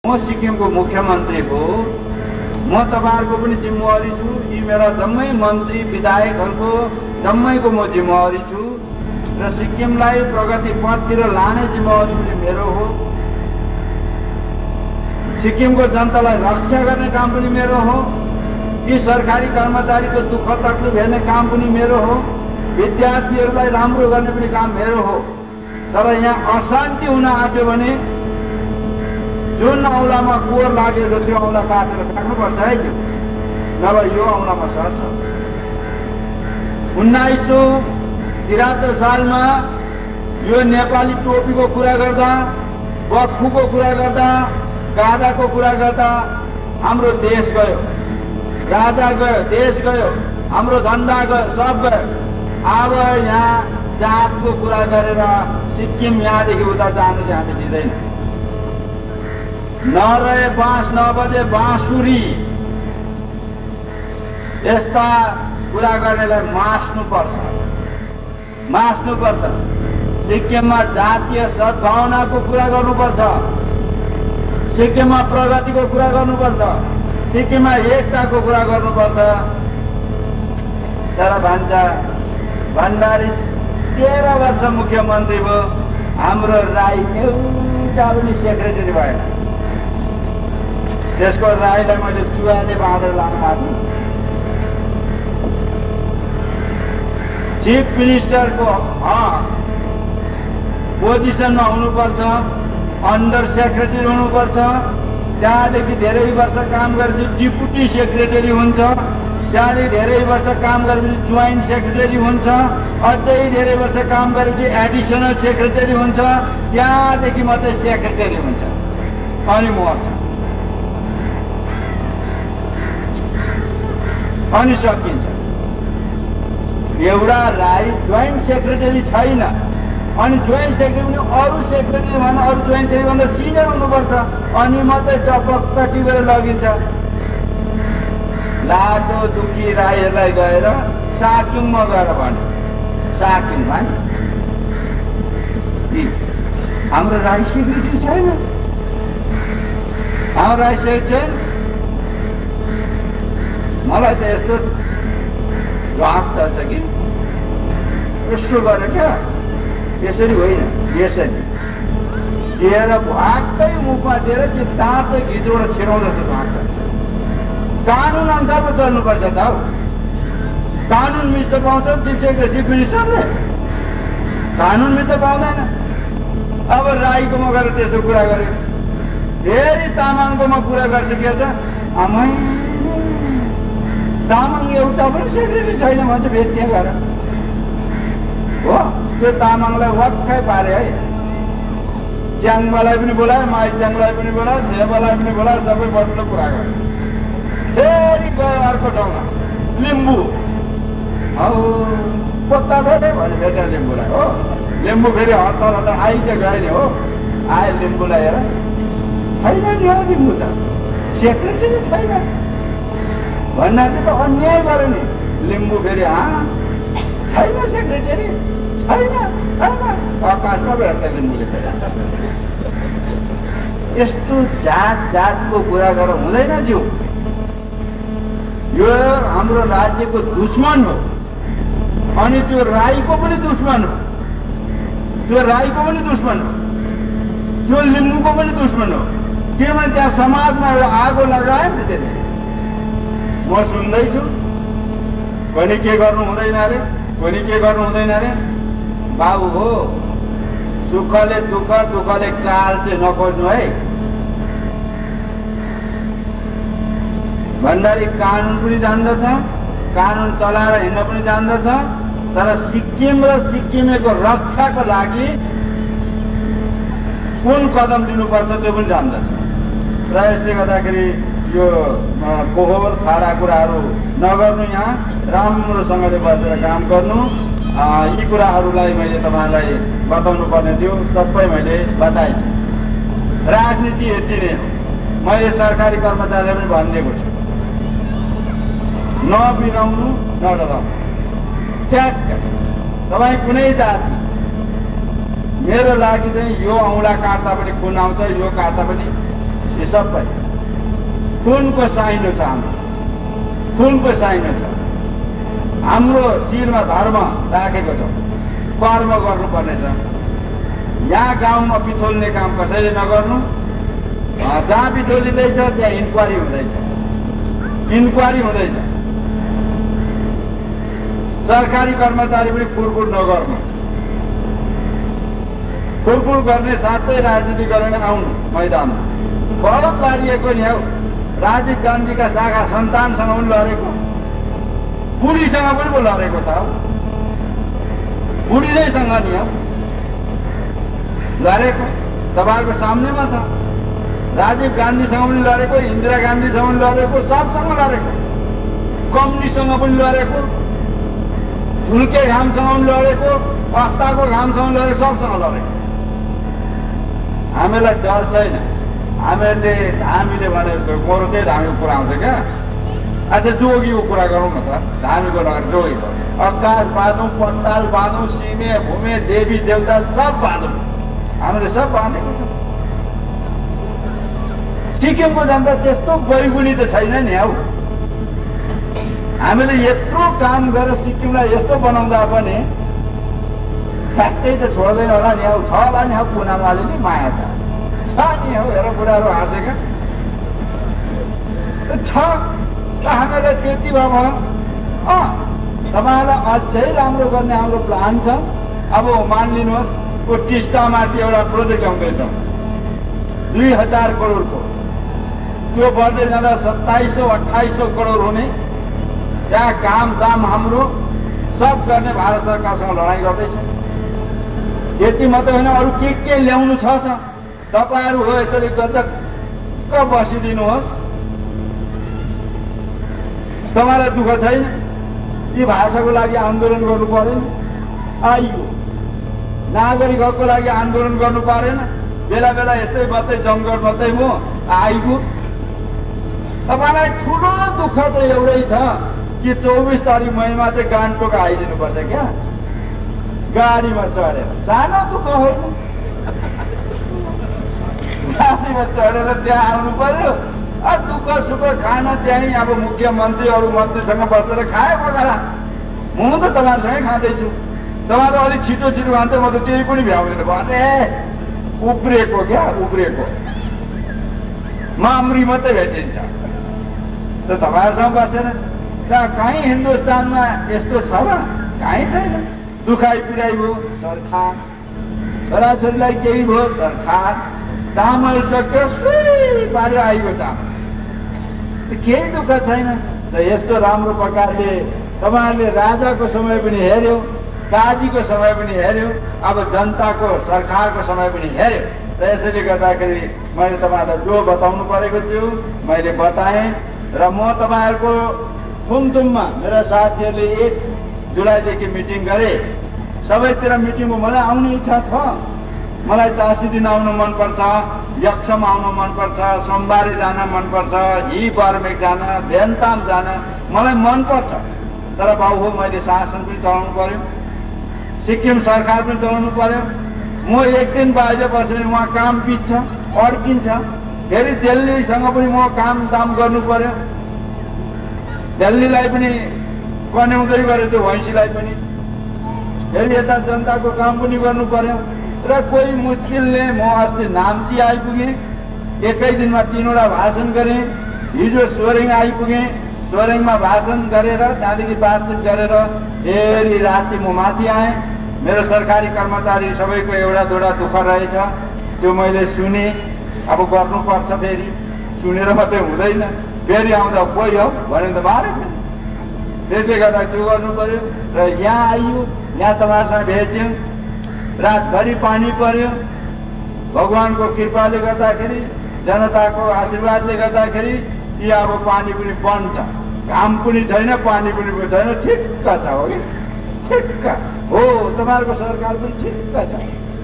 म सिक्किमको मुख्यमन्त्रीको म तपाईहरुको पनि जिम्मेवारी छु। यी मेरा जम्मै मन्त्री विधायकहरुको जम्मैको म जिम्मेवारी छु र सिक्किमलाई प्रगति पथतिर लाने जिम्मेवारी पनि मेरो हो। सिक्किमको जनतालाई रक्षा गर्ने काम पनि मेरो हो। यी सरकारी कर्मचारीको दुःख तकलिफ हेर्ने काम पनि मेरो हो। विद्यार्थीहरूलाई राम्रो गर्ने पनि काम मेरो हो। तर यहाँ अशान्ति हुन आँट्यो भने जुन औँलामा कोर लागेको त्यो औँला काटेर फ्याँक्नुपर्छ है त्यो, नभए यो औँलामा सर्छ। 1973 सालमा यो नेपाली टोपीको कुरा गर्दा, बक्खुको कुरा गर्दा, गाधाको कुरा गर्दा हाम्रो देश गयो, राजा गयो, देश गयो, हाम्रो धन्दा गयो, सब गयो। अब यहाँ जातको कुरा गरेर सिक्किम यहाँदेखि उता जानु चाहिँ हामी दिँदैन। नरहे बाँस नबजे बाँसुरी, यस्ता कुरा गर्नेलाई मास्नुपर्छ। सिक्किममा जातीय सद्भावनाको कुरा गर्नुपर्छ, सिक्किममा प्रगतिको कुरा गर्नुपर्छ, सिक्किममा एकताको कुरा गर्नुपर्छ। तर भन्छ भण्डारी 13 वर्ष मुख्यमन्त्री भयो, हाम्रो राई एउटा पनि सेक्रेटरी भएन। त्यसको राईलाई मैले चुवाले बाँधेर लानु थाल्नु। चिफ मिनिस्टरको पोजिसनमा हुनुपर्छ, अन्डर सेक्रेटरी हुनुपर्छ। त्यहाँदेखि धेरै वर्ष काम गरेपछि डिप्युटी सेक्रेटरी हुन्छ, त्यहाँदेखि धेरै वर्ष काम गरेपछि जोइन्ट सेक्रेटरी हुन्छ, अझै धेरै वर्ष काम गरेपछि एडिसनल सेक्रेटरी हुन्छ, त्यहाँदेखि मात्रै सेक्रेटरी हुन्छ, अनि मर्छ, अनि सकिन्छ। एउटा राई जोइन्ट सेक्रेटरी छैन, अनि जोइन्ट सेक्रेटरी पनि अरू सेक्रेटरी भन्दा अरू जोइन्ट सेक्रेटरी भन्दा सिनियर हुनुपर्छ, अनि मात्रै टपक्क टिपेर लगिन्छ। लाटो दुखी राईहरूलाई गएर साकिङमा गएर भन्यो, साकिङ भन्यो हाम्रो राई सेक्रेटरी छैन, हाम्रो राई सेक्रेटरी। मलाई त यस्तो वाक छ कि यस्तो गरेर क्या, यसरी होइन, यसरी दिएर भागकै मुखमा दिएर त्यो दाँत घिचबाट छिराउँदा जस्तो भाग्छ। कानुन अनुसार चल्नुपर्छ त हौ। कानुन मिच्न पाउँछ चिफ मिनिस्टरले, कानुन मिच्न पाउँदैन। अब राईकोमा गएर त्यसो कुरा गर्यो, फेरि तामाङकोमा कुरा गरिसकेछ। आमै तामाङ एउटा पनि सेक्रेटरी छैन भन्छ, फेरि त्यहाँ गएर हो त्यो तामाङलाई वाक्कै पारे है। च्याङ्बालाई पनि बोलायो, माइ च्याङ्बालाई पनि बोलायो, छेपालाई पनि बोलायो, सबै बस्नु कुरा गर्यो। फेरि गयो अर्को ठाउँमा लिम्बू, हौ पत्ता फेरि भने भेट्या लिम्बूलाई हो। लिम्बू फेरि हतार आइज गयो नि हो, आयो लिम्बूलाई हेर, छैन नि हो लिम्बू त सेक्रेटरी छैन भन्नाले त अन्याय गर्यो नि। लिम्बू फेरि छैन सेक्रेटरी, छैन आकाशमा भेट्छ लिम्बूले फेरि। यस्तो जातको कुरा गरेर हुँदैन ज्यू। यो हाम्रो राज्यको दुश्मन हो, अनि त्यो राईको पनि दुश्मन हो, त्यो राईको पनि दुश्मन हो, त्यो लिम्बूको पनि दुश्मन हो। किनभने त्यहाँ समाजमा एउटा आगो लगायो नि त्यसले। म सुन्दैछु कोही के गर्नु हुँदैन अरे, कोही के गर्नु हुँदैन अरे। बाबु हो, सुखले दुःख, दुःखले काल चाहिँ नखोज्नु है। भण्डारी कानुन पनि जान्दछ, कानुन चलाएर हिँड्न पनि जान्दछ, तर सिक्किम र सिक्किमेको रक्षाको लागि कुन कदम लिनुपर्छ त्यो पनि जान्दछ। र यसले गर्दाखेरि यो फोहोर छाडा कुराहरू नगर्नु, यहाँ राम्रोसँगले बसेर काम गर्नु। यी कुराहरूलाई मैले तपाईँलाई बताउनु पर्ने थियो, सबै मैले बताएँ। राजनीति यति नै हो। मैले सरकारी कर्मचारीलाई पनि भनिदिएको छु, नबिराउनु नडराउनु। ट्याक्क तपाईँ कुनै जाति मेरो लागि चाहिँ यो औँला काट्दा पनि खुन आउँछ, यो काट्दा पनि यो सबै खुनको साइनो छ, हाम्रो खुनको साइनो छ। हाम्रो शिरमा धर्म राखेको छ, कर्म गर्नुपर्ने छ। यहाँ गाउँमा पिछोल्ने काम कसैले नगर्नु। जहाँ पिछोलिँदैछ त्यहाँ इन्क्वारी हुँदैछ, इन्क्वारी हुँदैछ। सरकारी कर्मचारी पनि फुलफुल नगर्नु, फुलफुल गर्ने साथै राजनीति गरेर आउनु मैदानमा। बहुत लडिएको नि हौ, राजीव गान्धीका शाखा सन्तानसँग पनि लडेको, बुढीसँग पनि पो लडेको त हौ, बुढी नैसँग नि हौ लडेको, तपाईँहरूको सामनेमा छ। राजीव गान्धीसँग पनि लडेको, इन्दिरा गान्धीसँग पनि लडेको, सबसँग लडेको, कम्युनिस्टसँग पनि लडेको, झुल्के घामसँग पनि लडेको, अस्ताको घामसँग लडेको, सबसँग लडेको। हामीलाई डर छैन। हामीले भने गोरु त्यही धामीको कुरा आउँछ क्या। अच्छा जोगीको कुरा गरौँ न त, धामीको लगेर जोगीको आकाश बाँधौँ, पत्ताल बाँधौँ, सिमे भूमे देवी देवता सब बाँधौँ, हामीले सब बाँधेको छ। सिक्किमको जनता त्यस्तो बैगुनी त छैन नि हौ। हामीले यत्रो काम गरेर सिक्किमलाई यस्तो बनाउँदा पनि फ्याक्टै त छोड्दैन होला नि हौ। छ होला नि हौ पुनामाले नि माया त छ नि हौ। हेर बुढाहरू हाँसेका छ त, हामीलाई त्यति भयो। तपाईँलाई अझै राम्रो गर्ने हाम्रो प्लान छ। अब मानिलिनुहोस् को टिस्टामाथि एउटा प्रोजेक्ट आउँदैछ 2000 करोडको, त्यो बढ्दै जाँदा 2700-2800 करोड हुने। त्यहाँ काम दाम हाम्रो सब गर्ने भारत सरकारसँग लडाइँ गर्दैछ। यति मात्रै होइन, अरू के ल्याउनु छ। तपाईँहरू हो यसरी गजक्क बसिदिनुहोस्, तपाईँलाई दुःख छैन। यी भाषाको लागि आन्दोलन गर्नु परेन, आइयो। नागरिक हकको लागि आन्दोलन गर्नु परेन, बेला बेला यस्तै बत्तै जमघट बत्तै म आइगयो। तपाईँलाई ठुलो दुःख त एउटै छ कि 24 तारिक महिना चाहिँ गान्तोक आइदिनुपर्छ क्या, गाडीमा चढेर। सानो दुःख होइन, गाडीमा चढेर त्यहाँ आउनु पर्यो। दुःख सुख खान त्यहीँ अब मुख्यमन्त्री अरू मन्त्रीसँग बसेर खायो पकाएर। म त तपाईँहरूसँगै खाँदैछु, तपाईँहरू अलिक छिटो खान्छ, म त त्यही पनि भ्याउँदैन भने उब्रिएको क्या, उब्रिएको माम्री मात्रै भेटिन्छ। त तपाईँहरूसँग बसेर कहीँ हिन्दुस्तानमा यस्तो छ र? कहीँ छैन। दुखाइ पिराइ भयो सरकार, छोराछोरीलाई केही भयो सरकार, चामल सक्यो सुई पारेर आइगयो चामल, केही दुःख छैन। त यस्तो राम्रो प्रकारले तपाईँहरूले राजाको समय पनि हेर्यो, काजीको समय पनि हेर्यो, अब जनताको सरकारको समय पनि हेर्यो। र यसैले गर्दाखेरि मैले तपाईँहरूलाई जो बताउनु परेको थियो मैले बताएँ। र म तपाईँहरूको थुमथुममा मेरा साथीहरूले 1 जुलाईदेखि मिटिङ गरे। सबैतिर मिटिङमा मलाई आउने इच्छा छ। मलाई टासीदिन आउनु मनपर्छ, यक्षम आउनु मनपर्छ, सोमबारे जान मनपर्छ, हि बर्मेक जान, भेन्ताम जान मलाई मनपर्छ। तर बाबु हो, मैले शासन पनि चलाउनु पर्यो, सिक्किम सरकार पनि चलाउनु पर्यो। म एक दिन बाहिर बसेर उहाँ काम पिच्छ, अड्किन्छ। फेरि दिल्लीसँग पनि म काम दाम गर्नु पर्यो, दिल्लीलाई पनि कन्याउँदै गरेँ, त्यो भैँसीलाई पनि। फेरि यता जनताको काम पनि गर्नु पर्यो। र कोही मुस्किलले म अस्ति नाम्ची आइपुगेँ, एकै दिनमा 3वटा भाषण गरेँ। हिजो सोरेङ आइपुगेँ, सोरेङमा भाषण गरेर त्यहाँदेखि बातचित गरेर फेरि राति म माथि आएँ। मेरो सरकारी कर्मचारी सबैको एउटा दुईवटा दुःख रहेछ, त्यो मैले सुने। अब गर्नुपर्छ, फेरि सुनेर मात्रै हुँदैन, फेरि आउँदा कोही हो भन्यो त मारे। त्यसले गर्दा त्यो गर्नु पर्यो। र यहाँ आइयो, यहाँ तपाईँहरूसँग भेट्यौँ, रातभरि पानी पर्यो। भगवानको कृपाले गर्दाखेरि, जनताको आशीर्वादले गर्दाखेरि कि अब पानी पनि बन्द छ, घाम पनि छैन, पानी पनि छैन, ठिक्क छ हो, ठिक्क हो। तपाईँहरूको सरकार पनि ठिक्क छ,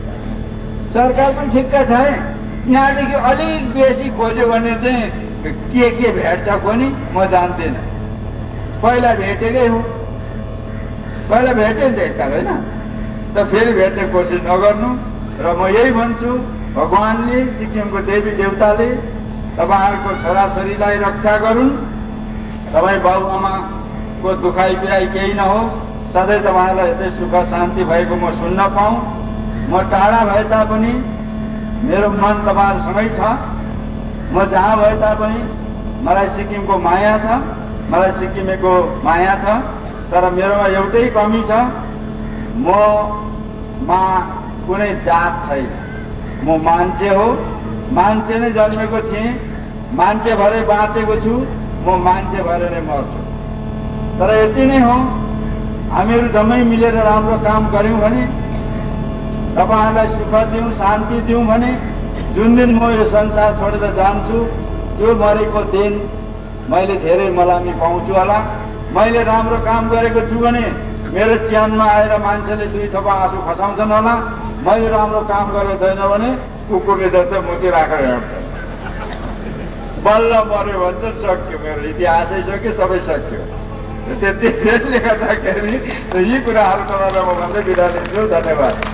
सरकार पनि ठिक्क छ। यहाँदेखि अलिक बेसी खोज्यो भने चाहिँ के भेट्छ कोनी म जान्दिनँ। पहिला भेटेकै हो, पहिला भेटे नि एकताल होइन, त फेरि भेट्ने कोसिस नगर्नु। र म यही भन्छु, भगवानले, सिक्किमको देवी देवताले तपाईहरुको छोराछोरीलाई रक्षा गरून्, तपाई बाबुआमाको दुखाइ पिराइ केही नहोस्, सधैँ तपाईहरुलाई यतै सुख शान्ति भएको म सुन्न पाऊँ। म टाढा भए तापनि मेरो मन तपाईहरुसँगै छ। म जहाँ भए तापनि मलाई सिक्किमको माया छ, मलाई सिक्किमेको माया छ। तर मेरोमा एउटै कमी छ, ममा कुनै जात छैन। म मान्छे हो, मान्छे नै जन्मेको थिएँ, मान्छे भएर बाँचेको छु, म मान्छे भएर नै मर्छु। तर यति नै हो, हामीहरू जम्मै मिलेर राम्रो काम गर्यौं भने, तपाईहरुलाई सुख दिउँ, शान्ति दिउँ भने, जुन दिन म यो संसार छोडेर जान्छु, त्यो मरेको दिन मैले धेरै मलामी पाउँछु होला। मैले राम्रो काम गरेको छु भने मेरो च्यानमा आएर मान्छेले दुई थोपा आँसु खसाउँछन् होला। मैले राम्रो काम गरेको छैन भने कुकुरले जस्तै मुती राखेर हिँड्छ। बल्ल मर्यो भने त सक्यो, मेरो इतिहासै सक्यो, सबै सक्यो। त्यसले गर्दाखेरि यी कुराहरू तपाईँलाई म भन्दै बिदा लिन्छु। धन्यवाद।